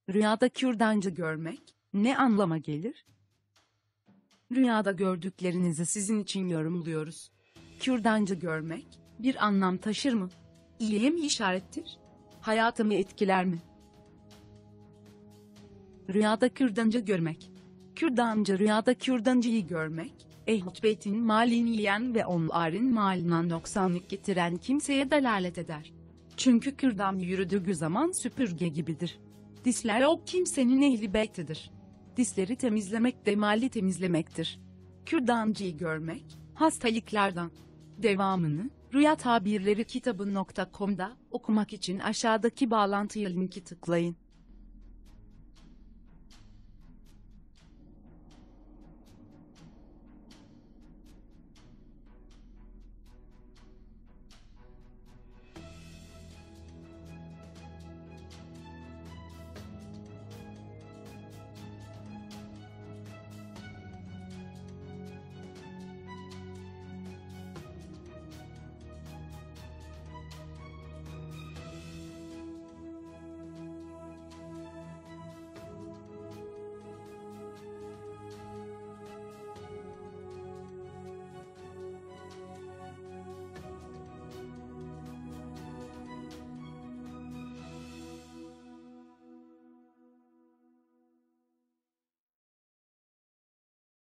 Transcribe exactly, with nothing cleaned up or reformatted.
Rüyada kürdancı görmek ne anlama gelir? Rüyada gördüklerinizi sizin için yorumluyoruz. Kürdancı görmek bir anlam taşır mı? İyiye mi işarettir? Hayatımı etkiler mi? Rüyada kürdancı görmek. Kürdancı rüyada kürdancıyı görmek, Ehl-i Beyt'in malini yiyen ve onların maline noksanlık getiren kimseye delalet eder. Çünkü kürdan yürüdüğü zaman süpürge gibidir. Disler o kimsenin Ehl-i Beyt'idir. Disleri temizlemek de mali temizlemektir. Kürdancıyı görmek, hastalıklardan. Devamını, Rüya Tabirleri kitabı nokta com'da okumak için aşağıdaki bağlantıya linki tıklayın.